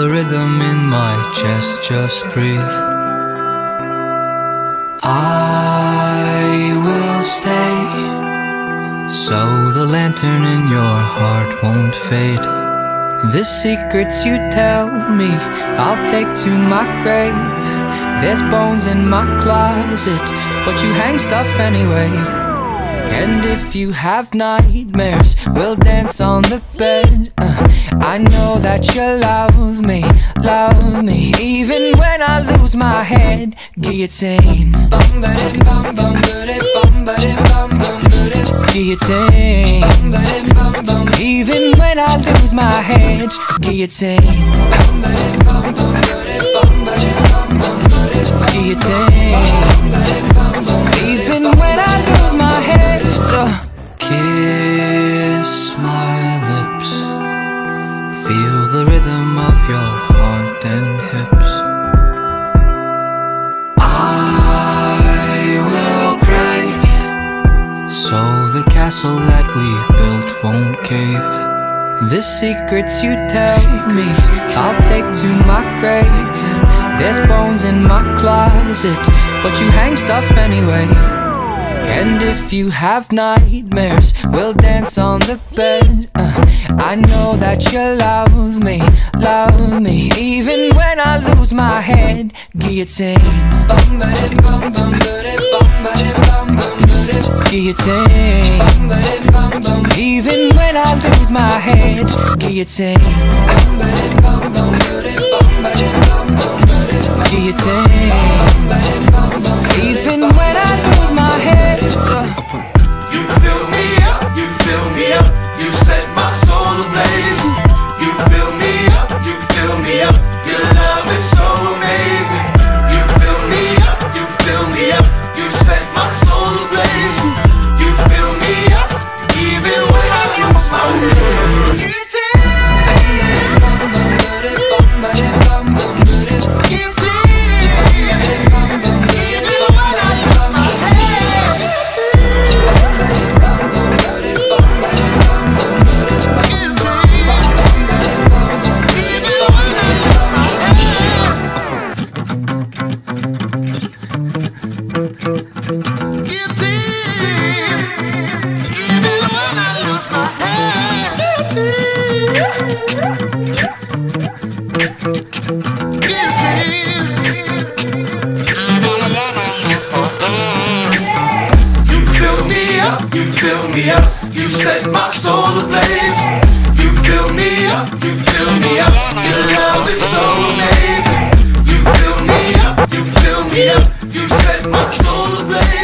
rhythm in my chest, just breathe. I will stay, so the lantern in your heart won't fade. The secrets you tell me, I'll take to my grave. There's bones in my closet, but you hang stuff anyway. And if you have nightmares, we'll dance on the bed. I know that you love me, even when I lose my head. Guillotine, guillotine, even when I lose my head. Guillotine, guillotine, even when I lose my head. Kiss my lips, feel the rhythm of your heart and hips. I will pray, so the castle that we built won't cave. The secrets you tell me, I'll take to my grave. There's bones in my closet, but you hang stuff anyway. And if you have nightmares, we'll dance on the bed. I know that you love me, even when I lose my head. Guillotine, guillotine, even when I lose my head. Guillotine, guillotine, even when I lose my head. You fill me up, you fill me up, you set my soul ablaze. You fill me up, you fill me up, your love is so amazing. You fill me up, you fill me up, you set my soul ablaze. You fill me up, even when I lose my way. You fill me up, you set my soul ablaze. You fill me up, you fill me up, your love is so amazing. You fill me up, you fill me up, you set my soul ablaze.